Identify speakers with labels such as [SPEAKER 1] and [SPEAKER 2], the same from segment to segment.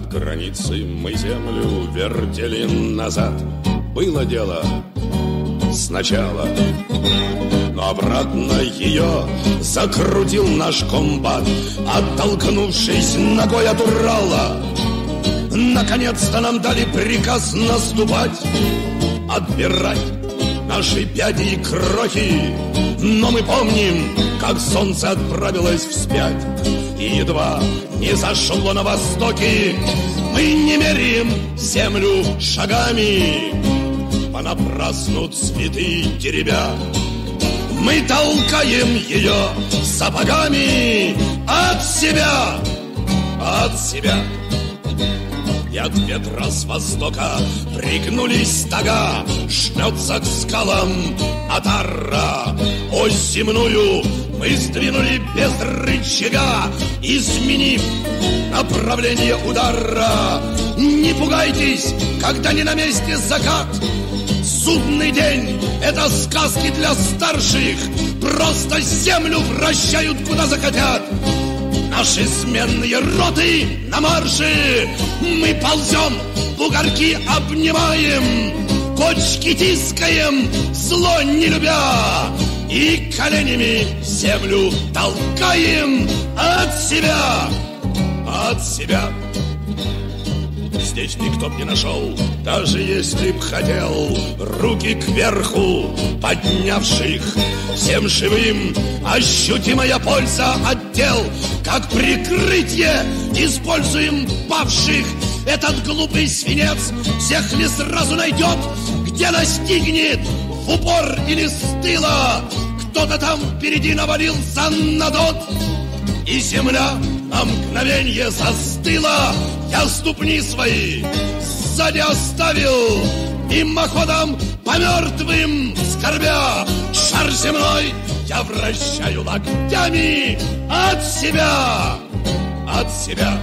[SPEAKER 1] От границы мы землю вертели назад. Было дело сначала, но обратно ее закрутил наш комбат, оттолкнувшись ногой от Урала. Наконец-то нам дали приказ наступать, отбирать наши пяди и крохи. Но мы помним, как солнце отправилось вспять, и едва не зашло на востоке, мы не меряем землю шагами, понапрасну цветы теребя. Мы толкаем ее сапогами от себя, от себя. И от ветра с востока пригнулись стога, жмется к скалам отара. Ось земную мы сдвинули без рычага, изменив направление удара. Не пугайтесь, когда не на месте закат. Судный день — это сказки для старших, просто землю вращают куда захотят. Наши сменные роты на марше, мы ползем, бугорки обнимаем, кочки тискаем, зло не любя, и коленями землю толкаем от себя, от себя. Здесь никто б не нашел, даже если б хотел, руки кверху поднявших. Всем живым ощутимая польза от тел, как прикрытие используем павших. Этот глупый свинец всех ли сразу найдет, где настигнет, в упор или с тыла. Кто-то там впереди навалился на дот, и земля на мгновенье застыла. Я ступни свои сзади оставил, мимоходом по мертвым скорбя. Шар земной я вращаю локтями от себя, от себя.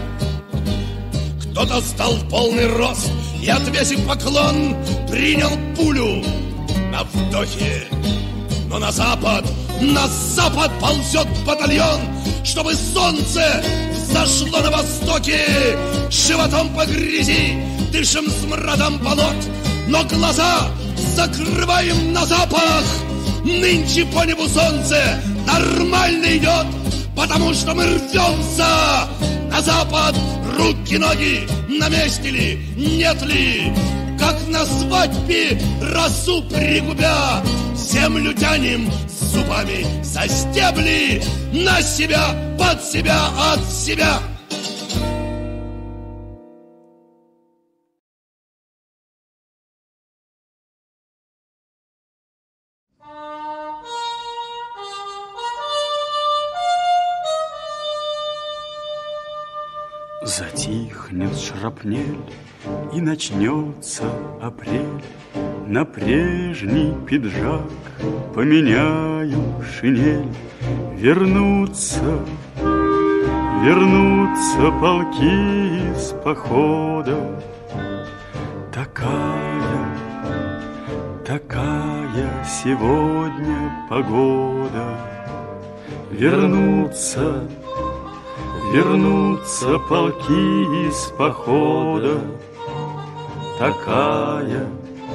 [SPEAKER 1] Кто-то стал в полный рост и, отвесив поклон, принял пулю на вдохе. Но на запад ползет батальон, чтобы солнце зашло на востоке. Животом по грязи дышим смрадом болот, но глаза закрываем на запах. Нынче по небу солнце нормально идет, потому что мы рвемся на запад. Руки, ноги на месте ли, нет ли? Как на свадьбе росу пригубя, землю тянем зубами за стебли, на себя, под себя, от себя.
[SPEAKER 2] Затихнет шрапнель, и начнется апрель. На прежний пиджак поменяю шинель. Вернутся полки из похода. Такая сегодня погода. Вернутся полки из похода. Такая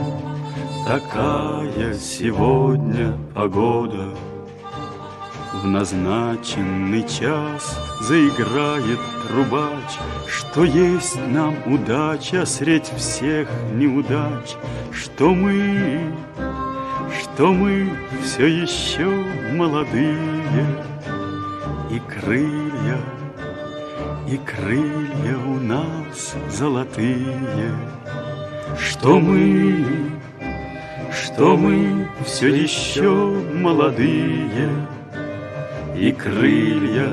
[SPEAKER 2] сегодня погода. В назначенный час заиграет трубач, что есть нам удача средь всех неудач, что мы все еще молодые, и крылья у нас золотые, что мы все еще молодые, и крылья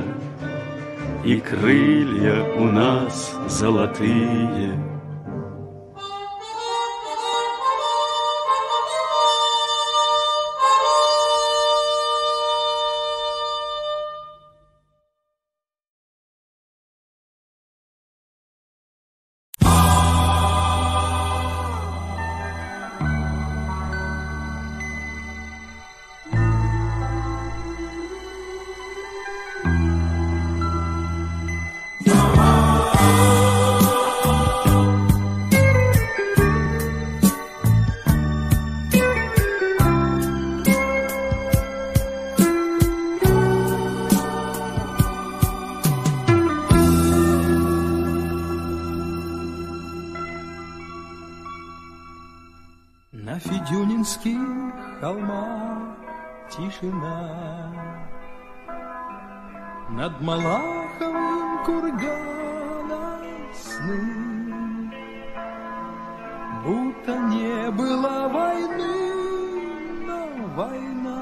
[SPEAKER 2] у нас золотые.
[SPEAKER 3] На Федюнинских холмах тишина, над Малаховым курганом сны, будто не было войны, но война